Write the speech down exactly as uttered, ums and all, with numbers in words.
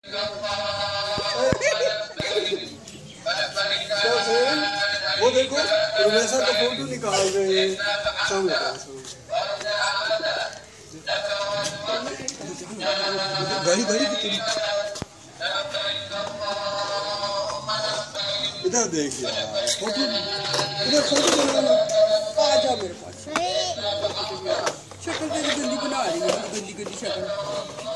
वो देखो रमेशा का फोटो निकाल रहे हैं सब गई गई इधर देख यार फोटो इधर फोटो बना लो आ जा मेरे पास शक्ल तेरी गंदी बना रही है गंदी गंदी शक्ल